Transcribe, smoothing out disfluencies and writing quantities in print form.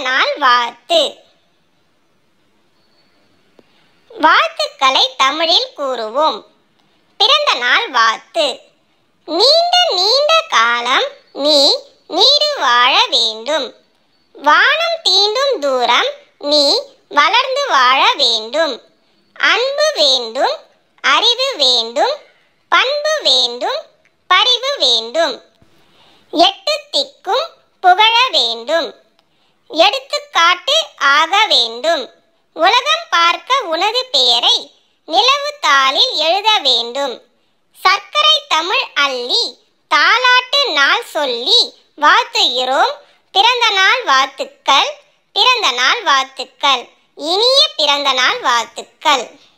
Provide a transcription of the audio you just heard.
நாள் வாழ்த்து. வாழ்த்துக்களை தமிழில் கூறுவோம். பிறந்த நாள் வாழ்த்து. நீண்ட நீண்ட காலம் நீ நீடு வாழ வேண்டும். வானம் தீண்டும் தூரம் நீ வளர்ந்து வாழ வேண்டும். அன்பு வேண்டும், அறிவு வேண்டும், பண்பு வேண்டும், பரிவு வேண்டும். எட்டு திக்கும் புகழ வேண்டும். எடுத்துக்காட்டு ஆக வேண்டும். உலகம் பார்க்க உனது பெயரை நிலவு தாளில் எழுத வேண்டும். சர்க்கரை தமிழ் அள்ளி தாலாட்டு நாள் சொல்லி வாழ்த்துகிறோம். பிறந்த நாள் வாழ்த்துக்கள். பிறந்த நாள் வாழ்த்துக்கள். இனிய பிறந்த நாள் வாழ்த்துக்கள்.